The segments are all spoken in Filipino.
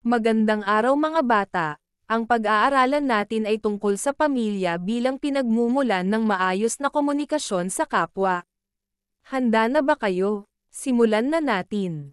Magandang araw mga bata. Ang pag-aaralan natin ay tungkol sa pamilya bilang pinagmumulan ng maayos na komunikasyon sa kapwa. Handa na ba kayo? Simulan na natin.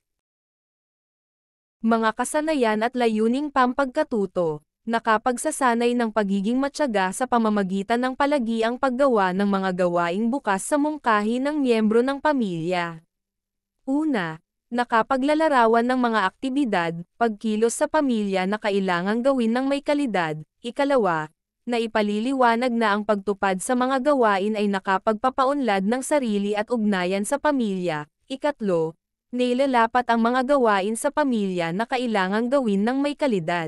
Mga kasanayan at layuning pampagkatuto, nakapagsasanay ng pagiging matyaga sa pamamagitan ng palagiang paggawa ng mga gawaing bukas sa mungkahi ng miyembro ng pamilya. Una, nakapaglalarawan ng mga aktibidad, pagkilos sa pamilya na kailangang gawin ng may kalidad. Ikalawa, na ipaliliwanag na ang pagtupad sa mga gawain ay nakapagpapaunlad ng sarili at ugnayan sa pamilya. Ikatlo, nailalapat ang mga gawain sa pamilya na kailangang gawin ng may kalidad.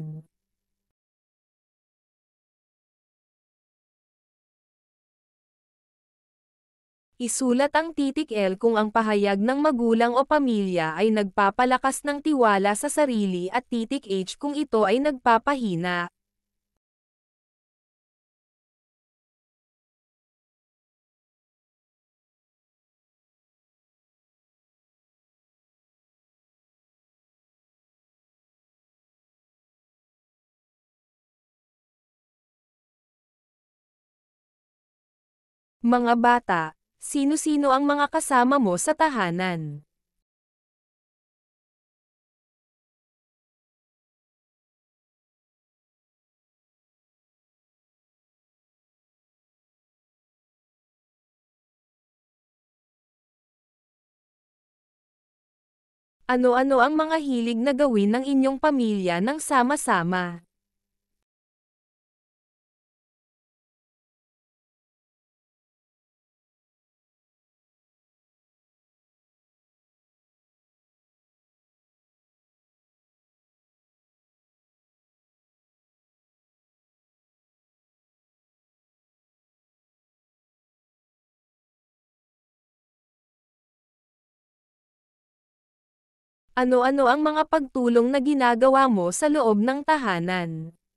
Isulat ang titik L kung ang pahayag ng magulang o pamilya ay nagpapalakas ng tiwala sa sarili at titik H kung ito ay nagpapahina. Mga bata, sino-sino ang mga kasama mo sa tahanan? Ano-ano ang mga hilig na gawin ng inyong pamilya nang sama-sama? Ano-ano ang mga pagtulong na ginagawa mo sa loob ng tahanan?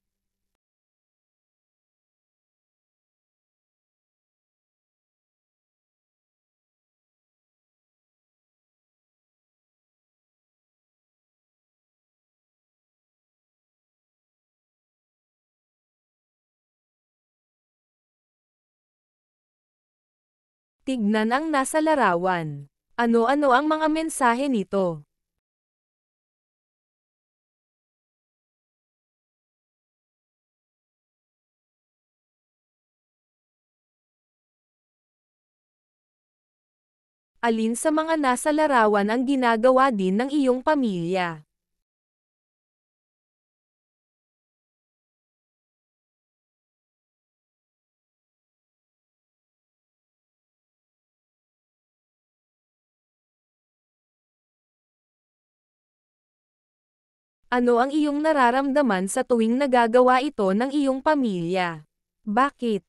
Tignan ang nasa larawan. Ano-ano ang mga mensahe nito? Alin sa mga nasa larawan ang ginagawa din ng iyong pamilya? Ano ang iyong nararamdaman sa tuwing nagagawa ito ng iyong pamilya? Bakit?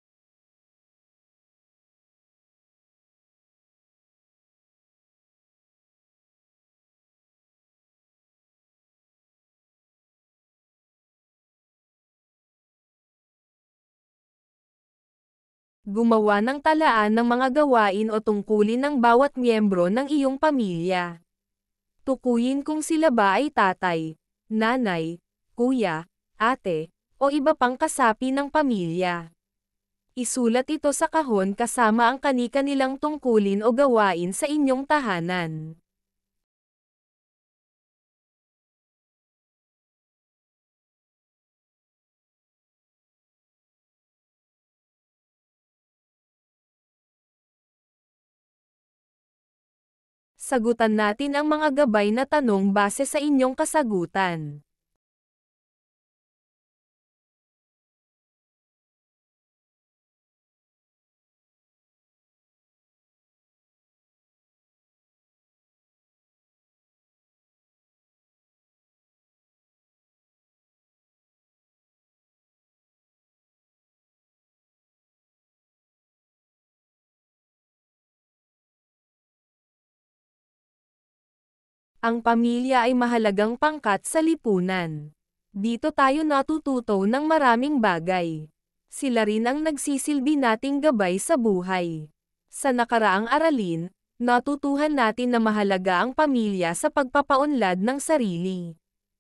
Gumawa ng talaan ng mga gawain o tungkulin ng bawat miyembro ng iyong pamilya. Tukuyin kung sila ba ay tatay, nanay, kuya, ate, o iba pang kasapi ng pamilya. Isulat ito sa kahon kasama ang kani-kanilang tungkulin o gawain sa inyong tahanan. Sagutan natin ang mga gabay na tanong base sa inyong kasagutan. Ang pamilya ay mahalagang pangkat sa lipunan. Dito tayo natututo ng maraming bagay. Sila rin ang nagsisilbi nating gabay sa buhay. Sa nakaraang aralin, natutuhan natin na mahalaga ang pamilya sa pagpapaunlad ng sarili.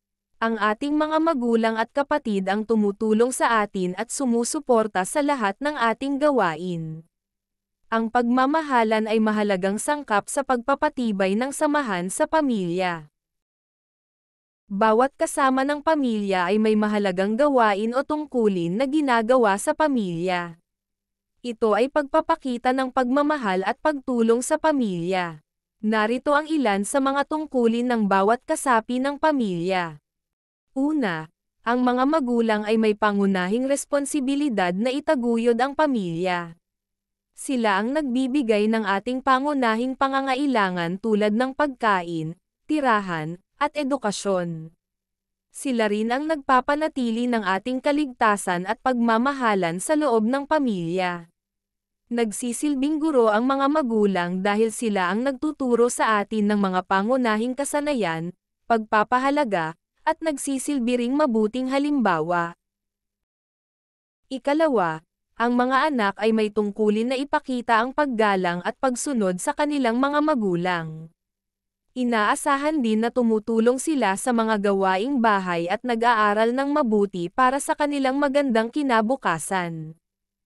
Ang ating mga magulang at kapatid ang tumutulong sa atin at sumusuporta sa lahat ng ating gawain. Ang pagmamahalan ay mahalagang sangkap sa pagpapatibay ng samahan sa pamilya. Bawat kasama ng pamilya ay may mahalagang gawain o tungkulin na ginagawa sa pamilya. Ito ay pagpapakita ng pagmamahal at pagtulong sa pamilya. Narito ang ilan sa mga tungkulin ng bawat kasapi ng pamilya. Una, ang mga magulang ay may pangunahing responsibilidad na itaguyod ang pamilya. Sila ang nagbibigay ng ating pangunahing pangangailangan tulad ng pagkain, tirahan, at edukasyon. Sila rin ang nagpapanatili ng ating kaligtasan at pagmamahalan sa loob ng pamilya. Nagsisilbing guro ang mga magulang dahil sila ang nagtuturo sa atin ng mga pangunahing kasanayan, pagpapahalaga, at nagsisilbi ring mabuting halimbawa. Ikalawa, ang mga anak ay may tungkulin na ipakita ang paggalang at pagsunod sa kanilang mga magulang. Inaasahan din na tumutulong sila sa mga gawaing bahay at nag-aaral ng mabuti para sa kanilang magandang kinabukasan.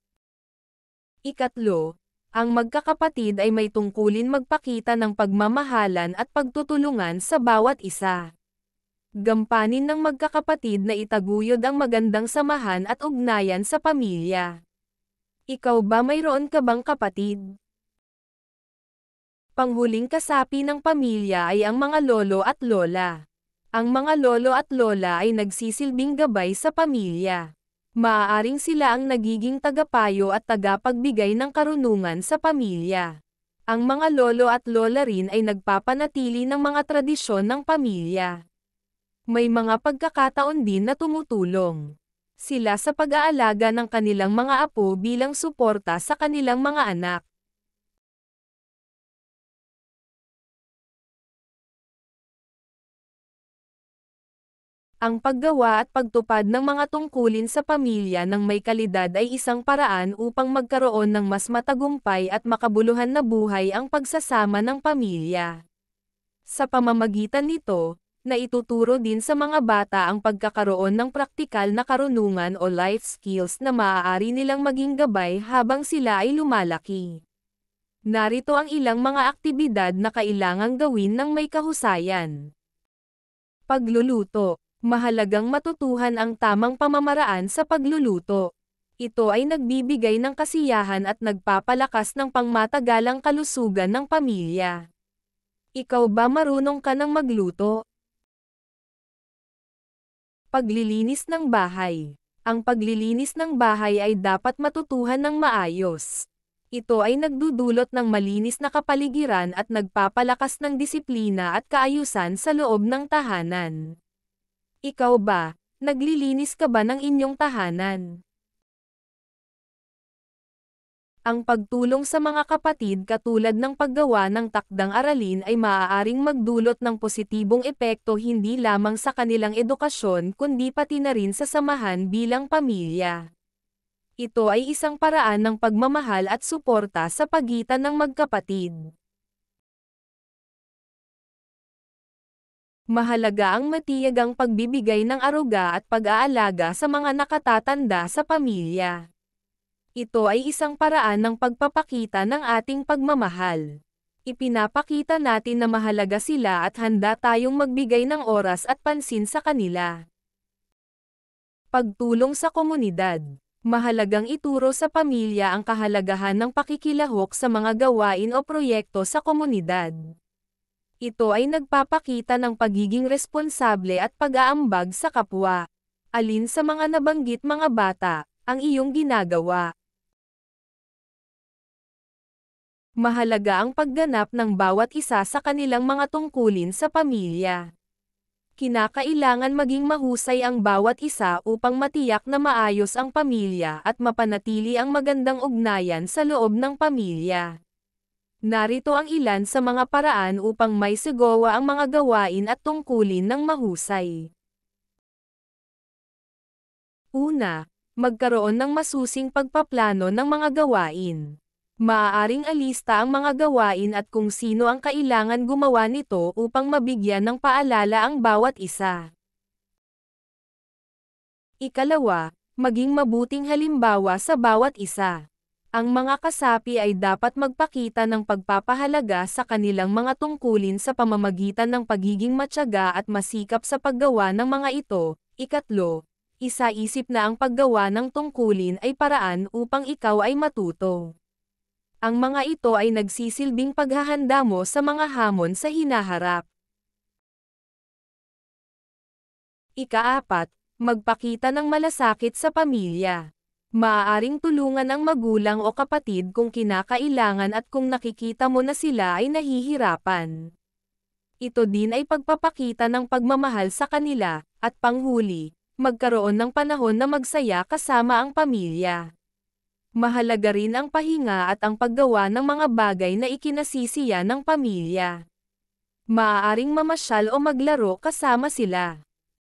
Ikatlo, ang magkakapatid ay may tungkulin magpakita ng pagmamahalan at pagtutulungan sa bawat isa. Gampanin ng magkakapatid na itaguyod ang magandang samahan at ugnayan sa pamilya. Ikaw ba mayroon ka bang kapatid? Panghuling kasapi ng pamilya ay ang mga lolo at lola. Ang mga lolo at lola ay nagsisilbing gabay sa pamilya. Maaaring sila ang nagiging tagapayo at tagapagbigay ng karunungan sa pamilya. Ang mga lolo at lola rin ay nagpapanatili ng mga tradisyon ng pamilya. May mga pagkakataon din na tumutulong sila sa pag-aalaga ng kanilang mga apo bilang suporta sa kanilang mga anak. Ang paggawa at pagtupad ng mga tungkulin sa pamilya ng may kalidad ay isang paraan upang magkaroon ng mas matagumpay at makabuluhan na buhay ang pagsasama ng pamilya. Sa pamamagitan nito, naituturo din sa mga bata ang pagkakaroon ng praktikal na karunungan o life skills na maaari nilang maging gabay habang sila ay lumalaki. Narito ang ilang mga aktibidad na kailangang gawin ng may kahusayan. Pagluluto. Mahalagang matutuhan ang tamang pamamaraan sa pagluluto. Ito ay nagbibigay ng kasiyahan at nagpapalakas ng pangmatagalang kalusugan ng pamilya. Ikaw ba marunong ka ng magluto? Paglilinis ng bahay. Ang paglilinis ng bahay ay dapat matutuhan ng maayos. Ito ay nagdudulot ng malinis na kapaligiran at nagpapalakas ng disiplina at kaayusan sa loob ng tahanan. Ikaw ba, naglilinis ka ba ng inyong tahanan? Ang pagtulong sa mga kapatid katulad ng paggawa ng takdang aralin ay maaaring magdulot ng positibong epekto hindi lamang sa kanilang edukasyon kundi pati na rin sa samahan bilang pamilya. Ito ay isang paraan ng pagmamahal at suporta sa pagitan ng magkapatid. Mahalaga ang matiyagang pagbibigay ng aruga at pag-aalaga sa mga nakatatanda sa pamilya. Ito ay isang paraan ng pagpapakita ng ating pagmamahal. Ipinapakita natin na mahalaga sila at handa tayong magbigay ng oras at pansin sa kanila. Pagtulong sa komunidad. Mahalagang ituro sa pamilya ang kahalagahan ng pakikilahok sa mga gawain o proyekto sa komunidad. Ito ay nagpapakita ng pagiging responsable at pag-aambag sa kapwa. Alin sa mga nabanggit mga bata, ang iyong ginagawa? Mahalaga ang pagganap ng bawat isa sa kanilang mga tungkulin sa pamilya. Kinakailangan maging mahusay ang bawat isa upang matiyak na maayos ang pamilya at mapanatili ang magandang ugnayan sa loob ng pamilya. Narito ang ilan sa mga paraan upang maisagawa ang mga gawain at tungkulin ng mahusay. Una, magkaroon ng masusing pagpaplano ng mga gawain. Maaaring alista ang mga gawain at kung sino ang kailangan gumawa nito upang mabigyan ng paalala ang bawat isa. Ikalawa, maging mabuting halimbawa sa bawat isa. Ang mga kasapi ay dapat magpakita ng pagpapahalaga sa kanilang mga tungkulin sa pamamagitan ng pagiging matyaga at masikap sa paggawa ng mga ito. Ikatlo, isaisip na ang paggawa ng tungkulin ay paraan upang ikaw ay matuto. Ang mga ito ay nagsisilbing paghahanda mo sa mga hamon sa hinaharap. Ikaapat, magpakita ng malasakit sa pamilya. Maaaring tulungan ang magulang o kapatid kung kinakailangan at kung nakikita mo na sila ay nahihirapan. Ito din ay pagpapakita ng pagmamahal sa kanila, at panghuli, magkaroon ng panahon na magsaya kasama ang pamilya. Mahalaga rin ang pahinga at ang paggawa ng mga bagay na ikinasisiya ng pamilya. Maaaring mamasyal o maglaro kasama sila.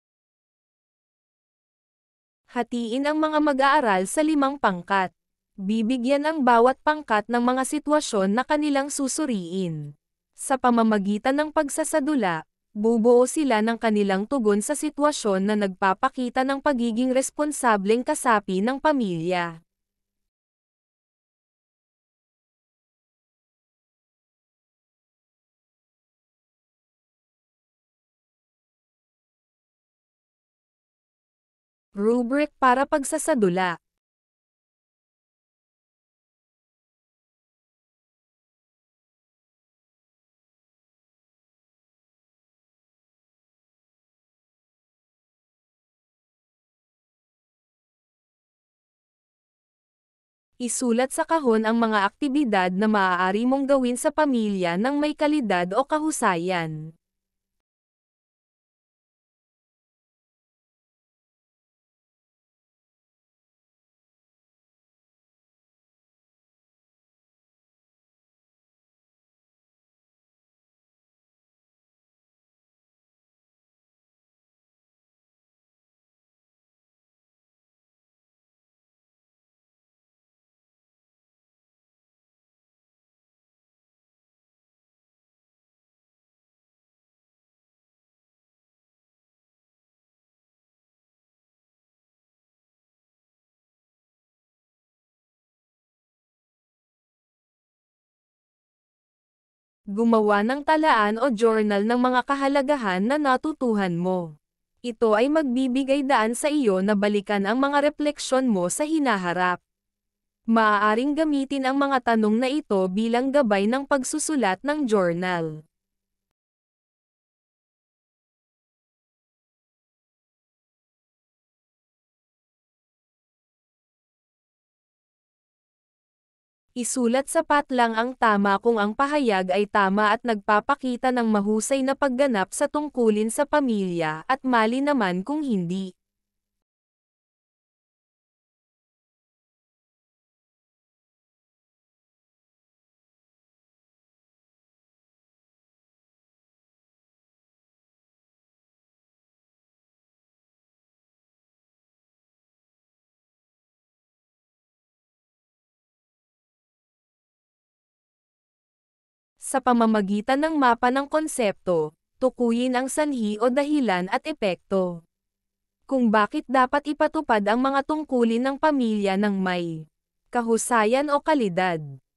Hatiin ang mga mag-aaral sa 5 pangkat. Bibigyan ang bawat pangkat ng mga sitwasyon na kanilang susuriin. Sa pamamagitan ng pagsasadula, bubuo sila ng kanilang tugon sa sitwasyon na nagpapakita ng pagiging responsableng kasapi ng pamilya. Rubric para pagsasadula. Isulat sa kahon ang mga aktibidad na maaari mong gawin sa pamilya ng may kalidad o kahusayan. Gumawa ng talaan o journal ng mga kahalagahan na natutuhan mo. Ito ay magbibigay daan sa iyo na balikan ang mga refleksyon mo sa hinaharap. Maaaring gamitin ang mga tanong na ito bilang gabay ng pagsusulat ng journal. Isulat sapat lang ang tama kung ang pahayag ay tama at nagpapakita ng mahusay na pagganap sa tungkulin sa pamilya at mali naman kung hindi. Sa pamamagitan ng mapa ng konsepto, tukuyin ang sanhi o dahilan at epekto. Kung bakit dapat ipatupad ang mga tungkulin ng pamilya ng may kahusayan o kalidad.